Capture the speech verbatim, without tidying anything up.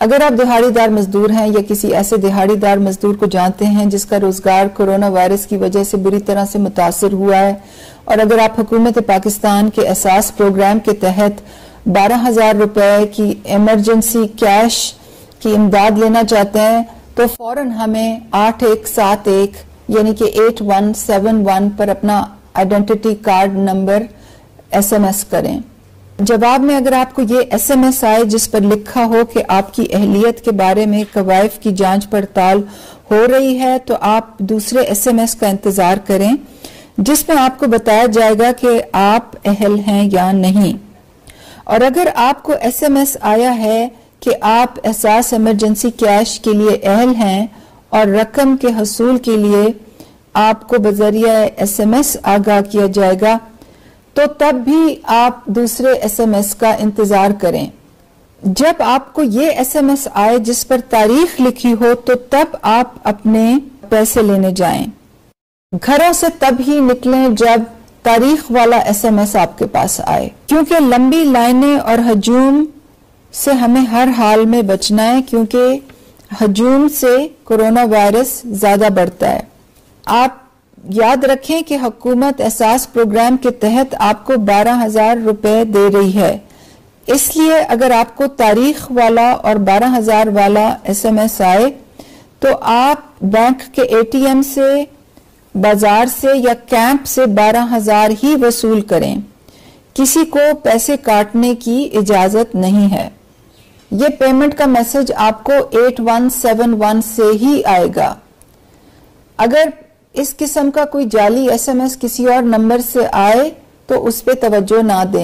اگر آپ دہاڑی دار مزدور ہیں یا کسی ایسے دہاڑی دار مزدور کو جانتے ہیں جس کا روزگار کورونا وائرس کی وجہ سے بری طرح سے متاثر ہوا ہے، اور اگر آپ حکومت پاکستان کے اساس پروگرام کے تحت بارہ ہزار روپے کی ایمرجنسی کیش کی امداد لینا چاہتے ہیں تو فوراً ہمیں آٹھ ایک سات ایک یعنی کہ ایٹ ون سیون ون پر اپنا identity card number S M S کریں۔ جواب میں اگر آپ کو یہ ایس ایم ایس آئے جس پر لکھا ہو کہ آپ کی اہلیت کے بارے میں قوائف کی جانچ پڑتال ہو رہی ہے تو آپ دوسرے ایس ایم ایس کا انتظار کریں جس میں آپ کو بتایا جائے گا کہ آپ اہل ہیں یا نہیں۔ اور اگر آپ کو ایس ایم ایس آیا ہے کہ آپ احساس ایمرجنسی کیش کے لیے اہل ہیں اور رقم کے حصول کے لیے آپ کو بذریعہ ایس ایم ایس آگاہ کیا جائے گا تو تب بھی آپ دوسرے ایس ایم ایس کا انتظار کریں۔ جب آپ کو یہ ایس ایم ایس آئے جس پر تاریخ لکھی ہو تو تب آپ اپنے پیسے لینے جائیں۔ گھروں سے تب ہی نکلیں جب تاریخ والا ایس ایم ایس آپ کے پاس آئے، کیونکہ لمبی لائنیں اور ہجوم سے ہمیں ہر حال میں بچنا ہے، کیونکہ ہجوم سے کورونا وائرس زیادہ بڑھتا ہے۔ آپ یاد رکھیں کہ حکومت احساس پروگرام کے تحت آپ کو بارہ ہزار روپے دے رہی ہے، اس لیے اگر آپ کو تاریخ والا اور بارہ ہزار والا ایس ایم ایس آئے تو آپ بینک کے اے ٹی ایم سے، بازار سے یا کیمپ سے بارہ ہزار ہی وصول کریں، کسی کو پیسے کاٹنے کی اجازت نہیں ہے۔ یہ پیمنٹ کا میسج آپ کو ایٹ ون سیون ون سے ہی آئے گا۔ اگر اس قسم کا کوئی جعلی ایس ایم ایس کسی اور نمبر سے آئے تو اس پہ توجہ نہ دیں۔